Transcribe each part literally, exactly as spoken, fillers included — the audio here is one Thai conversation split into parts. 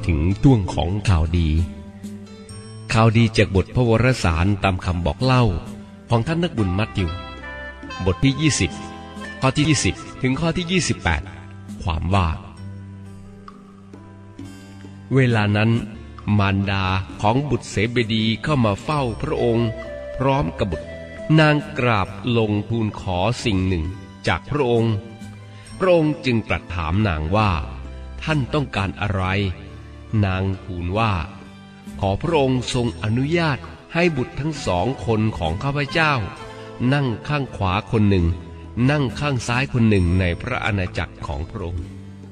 ถึงช่วงของข่าวดีข่าวดีจากบทพระวรสารตามคำบอกเล่าของท่านนักบุญมัทธิวบทที่ยี่สิบข้อที่ยี่สิบถึงข้อที่ยี่สิบแปดความว่าเวลานั้นมารดาของบุตรเสเบดีเข้ามาเฝ้าพระองค์พร้อมกับบุตรนางกราบลงทูลขอสิ่งหนึ่งจากพระองค์พระองค์จึงตรัสถามนางว่าท่านต้องการอะไรนางทูลว่าขอพระองค์ทรงอนุญาตให้บุตรทั้งสองคนของข้าพเจ้านั่งข้างขวาคนหนึ่งนั่งข้างซ้ายคนหนึ่งในพระอาณาจักรของพระองค์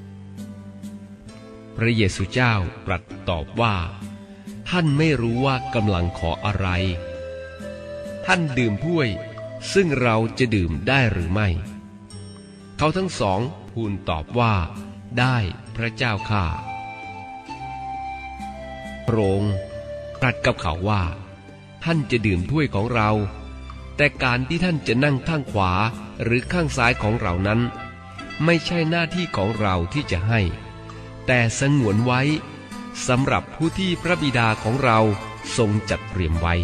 พระเยซูเจ้าตรัสตอบว่าท่านไม่รู้ว่ากำลังขออะไรท่านดื่มถ้วยซึ่งเราจะดื่มได้หรือไม่เขาทั้งสองทูลตอบว่าได้พระเจ้าข้าพระองค์ตรัสกับเขาว่าท่านจะดื่มถ้วยของเราแต่การที่ท่านจะนั่งข้างขวาหรือข้างซ้ายของเรานั้นไม่ใช่หน้าที่ของเราที่จะให้แต่สงวนไว้สำหรับผู้ที่พระบิดาของเราทรงจัดเตรียมไว้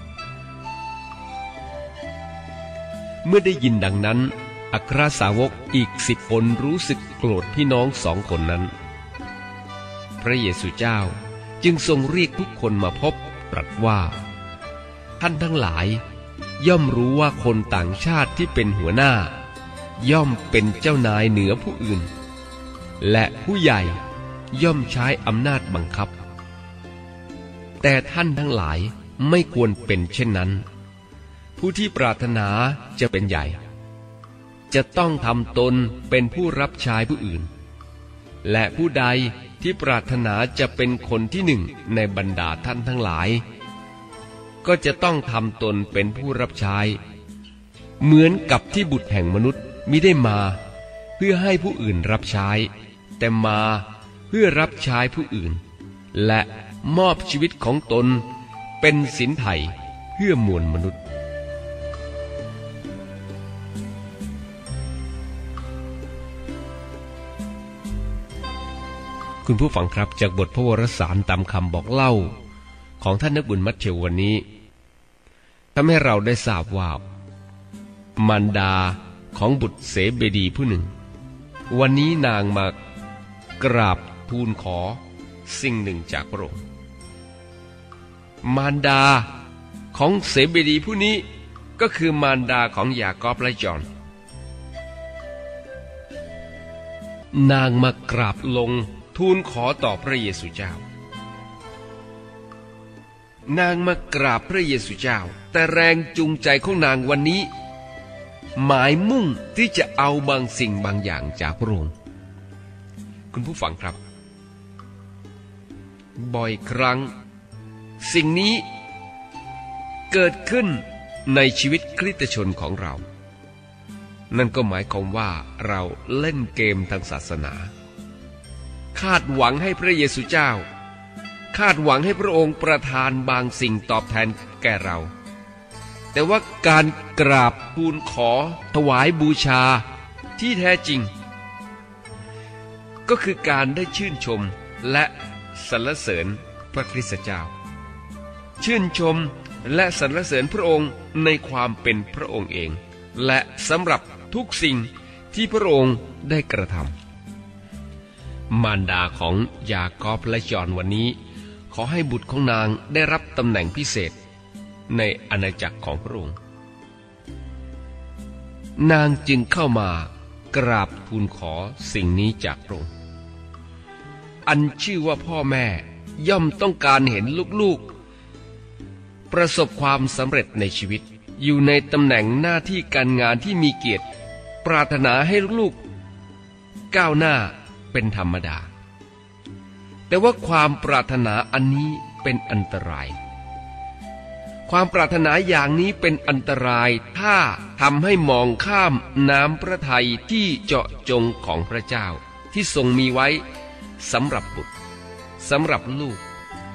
เมื่อได้ยินดังนั้นอัครสาวกอีกสิบคนรู้สึกโกรธพี่น้องสองคนนั้นพระเยซูเจ้าจึงทรงเรียกทุกคนมาพบตรัสว่าท่านทั้งหลายย่อมรู้ว่าคนต่างชาติที่เป็นหัวหน้าย่อมเป็นเจ้านายเหนือผู้อื่นและผู้ใหญ่ย่อมใช้อำนาจบังคับแต่ท่านทั้งหลายไม่ควรเป็นเช่นนั้นผู้ที่ปรารถนาจะเป็นใหญ่จะต้องทำตนเป็นผู้รับใช้ผู้อื่นและผู้ใดที่ปรารถนาจะเป็นคนที่หนึ่งในบรรดาท่านทั้งหลายก็จะต้องทำตนเป็นผู้รับใช้เหมือนกับที่บุตรแห่งมนุษย์มิได้มาเพื่อให้ผู้อื่นรับใช้แต่มาเพื่อรับใช้ผู้อื่นและมอบชีวิตของตนเป็นสินไถ่เพื่อมวลมนุษย์คุณผู้ฟังครับจากบทพระวรสารตามคำบอกเล่าของท่านนักบุญมัทธิววันนี้ทำให้เราได้ทราบว่ามารดาของบุตรเสเบดีผู้หนึ่งวันนี้นางมากราบทูลขอสิ่งหนึ่งจากพระองค์มารดาของเสเบดีผู้นี้ก็คือมารดาของยากอบและยอห์นนางมากราบลงทูลขอต่อพระเยซูเจ้านางมากราบพระเยซูเจ้าแต่แรงจูงใจของนางวันนี้หมายมุ่งที่จะเอาบางสิ่งบางอย่างจากพระองค์คุณผู้ฟังครับบ่อยครั้งสิ่งนี้เกิดขึ้นในชีวิตคริสตชนของเรานั่นก็หมายความว่าเราเล่นเกมทางศาสนาคาดหวังให้พระเยซูเจ้าคาดหวังให้พระองค์ประทานบางสิ่งตอบแทนแก่เราแต่ว่าการกราบทูลขอถวายบูชาที่แท้จริงก็คือการได้ชื่นชมและสรรเสริญพระคริสต์เจ้าชื่นชมและสรรเสริญพระองค์ในความเป็นพระองค์เองและสำหรับทุกสิ่งที่พระองค์ได้กระทำมารดาของยากอบและยอห์นวันนี้ขอให้บุตรของนางได้รับตำแหน่งพิเศษในอาณาจักรของพระองค์นางจึงเข้ามากราบทูลขอสิ่งนี้จากพระองค์อันชื่อว่าพ่อแม่ย่อมต้องการเห็นลูกๆประสบความสำเร็จในชีวิตอยู่ในตำแหน่งหน้าที่การงานที่มีเกียรติปรารถนาให้ลูกๆก้าวหน้าเป็นธรรมดาแต่ว่าความปรารถนาอันนี้เป็นอันตรายความปรารถนาอย่างนี้เป็นอันตรายถ้าทำให้มองข้ามน้ำพระทัยที่เจาะจงของพระเจ้าที่ทรงมีไว้สำหรับบุตรสำหรับลูก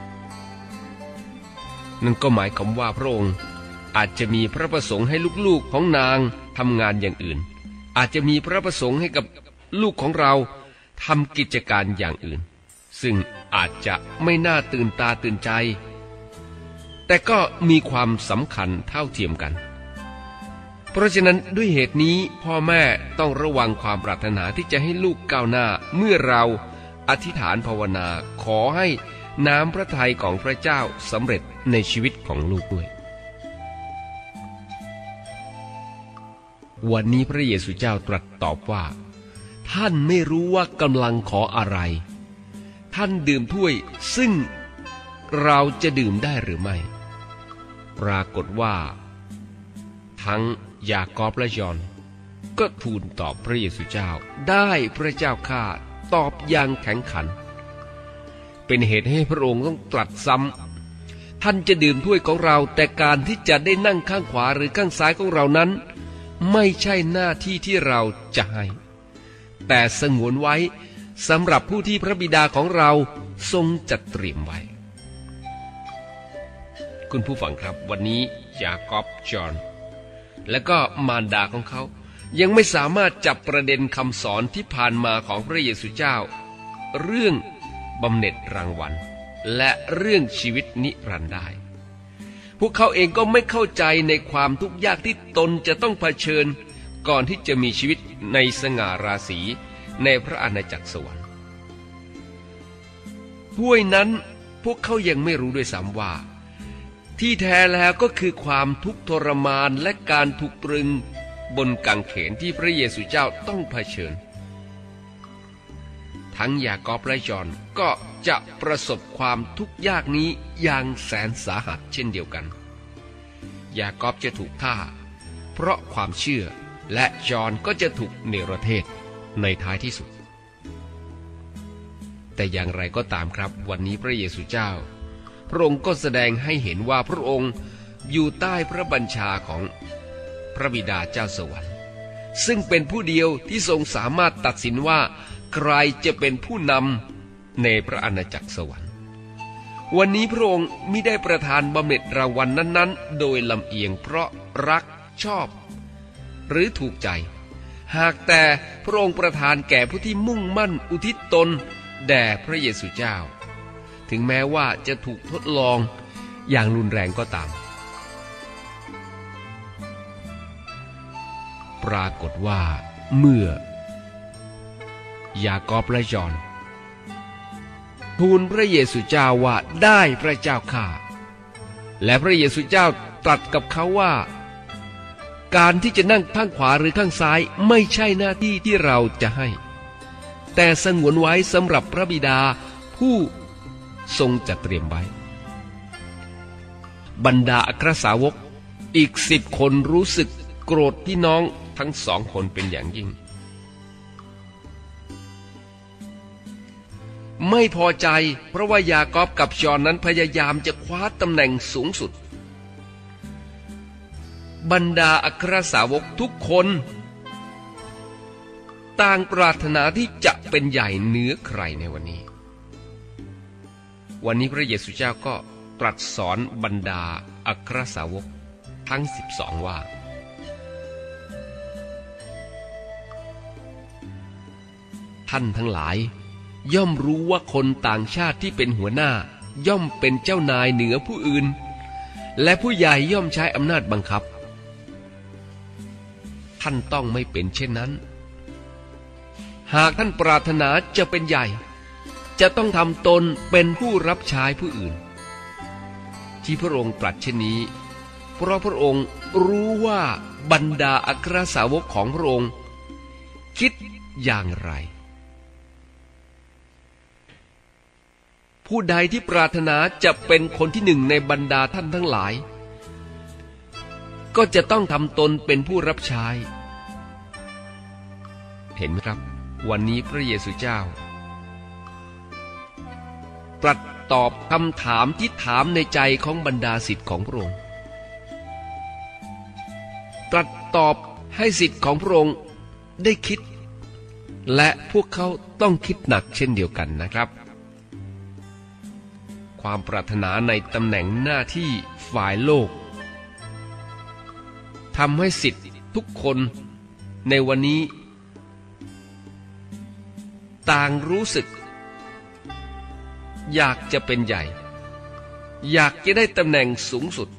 นั่นก็หมายความว่าพระองค์อาจจะมีพระประสงค์ให้ลูกๆของนางทำงานอย่างอื่นอาจจะมีพระประสงค์ให้กับลูกของเราทำกิจการอย่างอื่นซึ่งอาจจะไม่น่าตื่นตาตื่นใจแต่ก็มีความสำคัญเท่าเทียมกันเพราะฉะนั้นด้วยเหตุนี้พ่อแม่ต้องระวังความปรารถนาที่จะให้ลูกก้าวหน้าเมื่อเราอธิษฐานภาวนาขอให้น้ำพระทัยของพระเจ้าสำเร็จในชีวิตของลูกด้วยวันนี้พระเยซูเจ้าตรัสตอบว่าท่านไม่รู้ว่ากำลังขออะไรท่านดื่มถ้วยซึ่งเราจะดื่มได้หรือไม่ปรากฏว่าทั้งยากอบและยอห์นก็ทูลตอบพระเยซูเจ้าได้พระเจ้าข้าตอบอย่างแข็งขันเป็นเหตุให้พระองค์ต้องตรัสซ้ำท่านจะดื่มถ้วยของเราแต่การที่จะได้นั่งข้างขวาหรือข้างซ้ายของเรานั้นไม่ใช่หน้าที่ที่เราจะให้แต่สงวนไว้สำหรับผู้ที่พระบิดาของเราทรงจัดเตรียมไว้คุณผู้ฟังครับวันนี้ยากอบจอห์นและก็มารดาของเขายังไม่สามารถจับประเด็นคำสอนที่ผ่านมาของพระเยซูเจ้าเรื่องบำเหน็จรางวัลและเรื่องชีวิตนิรันดร์ได้พวกเขาเองก็ไม่เข้าใจในความทุกข์ยากที่ตนจะต้องเผชิญก่อนที่จะมีชีวิตในสง่าราศีในพระอาณาจักรสวรรค์ด้วยนั้นพวกเขายังไม่รู้ด้วยซ้ำว่าที่แท้แล้วก็คือความทุกข์ทรมานและการถูกตรึงบนกางเขนที่พระเยซูเจ้าต้องเผชิญทั้งยากอบและยอห์นก็จะประสบความทุกข์ยากนี้อย่างแสนสาหัสเช่นเดียวกันยากอบจะถูกฆ่าเพราะความเชื่อและยอห์นก็จะถูกเนรเทศในท้ายที่สุดแต่อย่างไรก็ตามครับวันนี้พระเยซูเจ้าพระองค์ก็แสดงให้เห็นว่าพระองค์อยู่ใต้พระบัญชาของพระบิดาเจ้าสวรรค์ซึ่งเป็นผู้เดียวที่ทรงสามารถตัดสินว่าใครจะเป็นผู้นำในพระอาณาจักรสวรรค์วันนี้พระองค์มิได้ประทานบำเหน็จรางวัลนั้นๆโดยลำเอียงเพราะรักชอบหรือถูกใจหากแต่พระองค์ประทานแก่ผู้ที่มุ่งมั่นอุทิศตนแด่พระเยซูเจ้าถึงแม้ว่าจะถูกทดลองอย่างรุนแรงก็ตามปรากฏว่าเมื่อยากอบและยอห์นทูลพระเยซูเจ้าว่าได้พระเจ้าข้าและพระเยซูเจ้าตรัสกับเขาว่าการที่จะนั่งข้างขวาหรือข้างซ้ายไม่ใช่หน้าที่ที่เราจะให้แต่สงวนไว้สำหรับพระบิดาผู้ทรงจัดเตรียมไว้บรรดาอัครสาวกอีกสิบคนรู้สึกโกรธพี่น้องทั้งสองคนเป็นอย่างยิ่งไม่พอใจเพราะว่ายากอบกับยอห์นนั้นพยายามจะคว้าตำแหน่งสูงสุดบรรดาอัครสาวกทุกคนต่างปรารถนาที่จะเป็นใหญ่เหนือใครในวันนี้วันนี้พระเยซูเจ้าก็ตรัสสอนบรรดาอัครสาวกทั้งสิบสองว่าท่านทั้งหลายย่อมรู้ว่าคนต่างชาติที่เป็นหัวหน้าย่อมเป็นเจ้านายเหนือผู้อื่นและผู้ใหญ่ย่อมใช้อำนาจบังคับท่านต้องไม่เป็นเช่นนั้นหากท่านปรารถนาจะเป็นใหญ่จะต้องทำตนเป็นผู้รับใช้ผู้อื่นที่พระองค์ตรัสเช่นนี้เพราะพระองค์รู้ว่าบรรดาอัครสาวกของพระองค์คิดอย่างไรผู้ใดที่ปรารถนาจะเป็นคนที่หนึ่งในบรรดาท่านทั้งหลายก็จะต้องทำตนเป็นผู้รับใช้เห็นไหมครับวันนี้พระเยซูเจ้าตรัสตอบคำถามที่ถามในใจของบรรดาศิษย์ของพระองค์ตรัสตอบให้ศิษย์ของพระองค์ได้คิดและพวกเขาต้องคิดหนักเช่นเดียวกันนะครับความปรารถนาในตำแหน่งหน้าที่ฝ่ายโลกทำให้ศิษย์ทุกคนในวันนี้ต่างรู้สึกอยากจะเป็นใหญ่อยากจะได้ตำแหน่งสูงสุด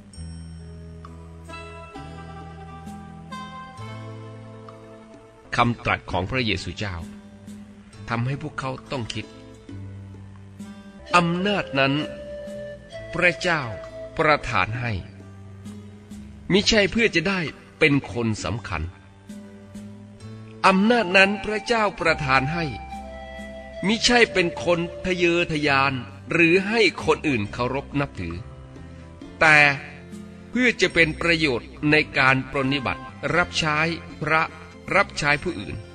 คำตรัสของพระเยซูเจ้าทำให้พวกเขาต้องคิดอำนาจนั้นพระเจ้าประทานให้มิใช่เพื่อจะได้เป็นคนสำคัญอำนาจนั้นพระเจ้าประทานให้มิใช่เป็นคนทะเยอทะยานหรือให้คนอื่นเคารพนับถือแต่เพื่อจะเป็นประโยชน์ในการปรนนิบัติรับใช้พระรับใช้ผู้อื่น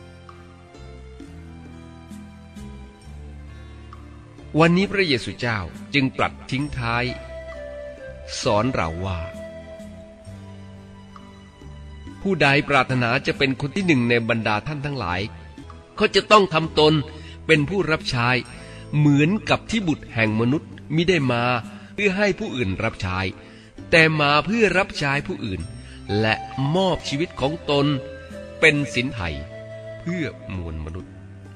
วันนี้พระเยซูเจ้าจึงตรัสทิ้งท้ายสอนเราว่าผู้ใดปรารถนาจะเป็นคนที่หนึ่งในบรรดาท่านทั้งหลายเขาจะต้องทำตนเป็นผู้รับใช้เหมือนกับที่บุตรแห่งมนุษย์มิได้มาเพื่อให้ผู้อื่นรับใช้แต่มาเพื่อรับใช้ผู้อื่นและมอบชีวิตของตนเป็นสินไถ่เพื่อมวลมนุษย์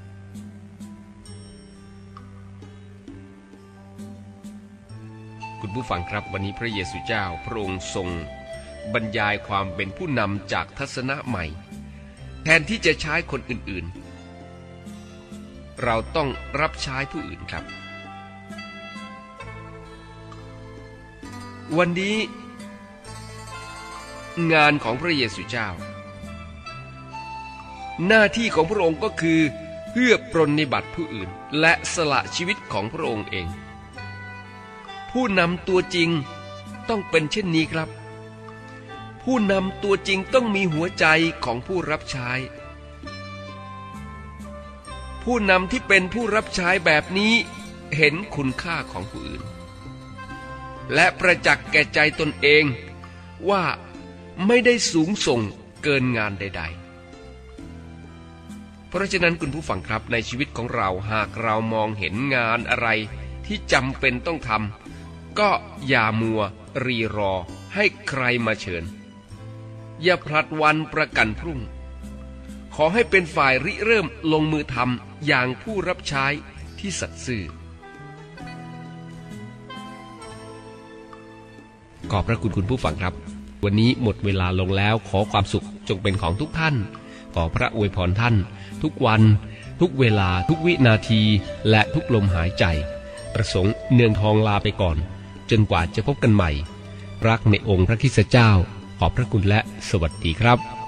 คุณผู้ฟังครับวันนี้พระเยซูเจ้าพระองค์ทรงบรรยายความเป็นผู้นำจากทัศนะใหม่แทนที่จะใช้คนอื่นๆเราต้องรับใช้ผู้อื่นครับวันนี้งานของพระเยซูเจ้าหน้าที่ของพระองค์ก็คือเพื่อปรนนิบัติผู้อื่นและสละชีวิตของพระองค์เองผู้นำตัวจริงต้องเป็นเช่นนี้ครับผู้นำตัวจริงต้องมีหัวใจของผู้รับใช้ผู้นำที่เป็นผู้รับใช้แบบนี้เห็นคุณค่าของผู้อื่นและประจักษ์แก่ใจตนเองว่าไม่ได้สูงส่งเกินงานใดๆเพราะฉะนั้นคุณผู้ฟังครับในชีวิตของเราหากเรามองเห็นงานอะไรที่จำเป็นต้องทำก็อย่ามัวรีรอให้ใครมาเชิญอย่าพลัดวันประกันพรุ่งขอให้เป็นฝ่ายริเริ่มลงมือทำอย่างผู้รับใช้ที่สัตย์ซื่อขอบพระคุณคุณผู้ฟังครับวันนี้หมดเวลาลงแล้วขอความสุขจงเป็นของทุกท่านขอพระอวยพรท่านทุกวันทุกเวลาทุกวินาทีและทุกลมหายใจประสงค์เนืองทองลาไปก่อนจนกว่าจะพบกันใหม่รักในองค์พระคริสตเจ้าขอบพระคุณและสวัสดีครับ